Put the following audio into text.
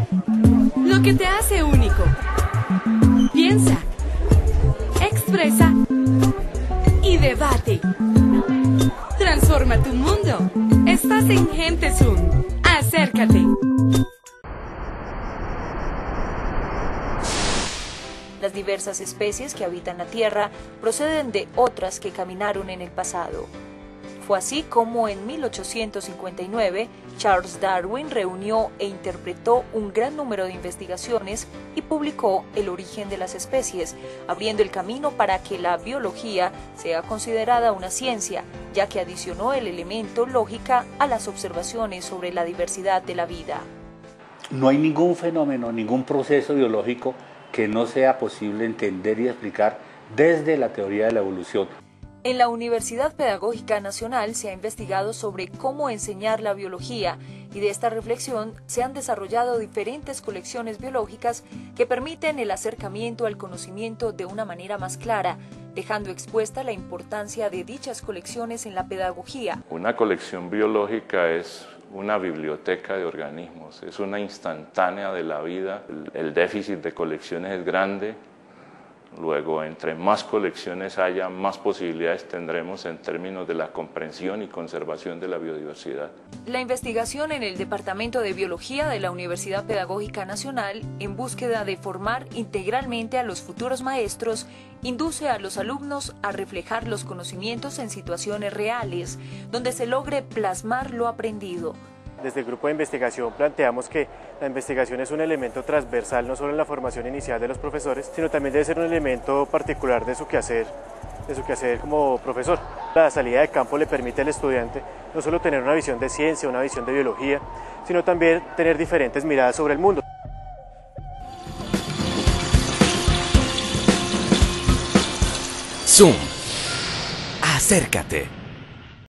Lo que te hace único. Piensa, expresa y debate. Transforma tu mundo. Estás en Gente Zoom. Acércate. Las diversas especies que habitan la Tierra proceden de otras que caminaron en el pasado. Fue así como en 1859 Charles Darwin reunió e interpretó un gran número de investigaciones y publicó El origen de las especies, abriendo el camino para que la biología sea considerada una ciencia, ya que adicionó el elemento lógica a las observaciones sobre la diversidad de la vida. No hay ningún fenómeno, ningún proceso biológico que no sea posible entender y explicar desde la teoría de la evolución. En la Universidad Pedagógica Nacional se ha investigado sobre cómo enseñar la biología y de esta reflexión se han desarrollado diferentes colecciones biológicas que permiten el acercamiento al conocimiento de una manera más clara, dejando expuesta la importancia de dichas colecciones en la pedagogía. Una colección biológica es una biblioteca de organismos, es una instantánea de la vida. El déficit de colecciones es grande. Luego, entre más colecciones haya, más posibilidades tendremos en términos de la comprensión y conservación de la biodiversidad. La investigación en el Departamento de Biología de la Universidad Pedagógica Nacional, en búsqueda de formar integralmente a los futuros maestros, induce a los alumnos a reflejar los conocimientos en situaciones reales, donde se logre plasmar lo aprendido. Desde el grupo de investigación planteamos que la investigación es un elemento transversal no solo en la formación inicial de los profesores, sino también debe ser un elemento particular de su quehacer como profesor. La salida de campo le permite al estudiante no solo tener una visión de ciencia, una visión de biología, sino también tener diferentes miradas sobre el mundo. Zoom. Acércate.